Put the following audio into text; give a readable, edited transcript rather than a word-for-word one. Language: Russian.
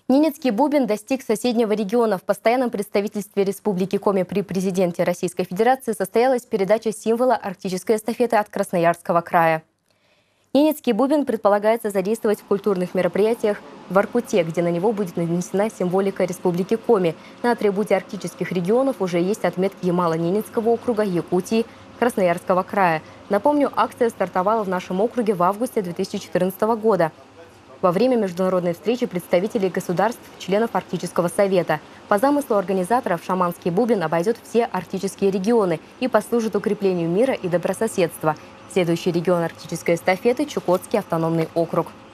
Ненецкий бубен достиг соседнего региона. В постоянном представительстве Республики Коми при президенте Российской Федерации состоялась передача символа арктической эстафеты от Красноярского края. Ненецкий бубен предполагается задействовать в культурных мероприятиях в Воркуте, где на него будет нанесена символика Республики Коми. На атрибуте арктических регионов уже есть отметки Ямало-Ненецкого округа, Якутии, Красноярского края. Напомню, акция стартовала в нашем округе в августе 2014 года. Во время международной встречи представителей государств, членов Арктического совета. По замыслу организаторов шаманский бубен обойдет все арктические регионы и послужит укреплению мира и добрососедства. Следующий регион арктической эстафеты – Чукотский автономный округ.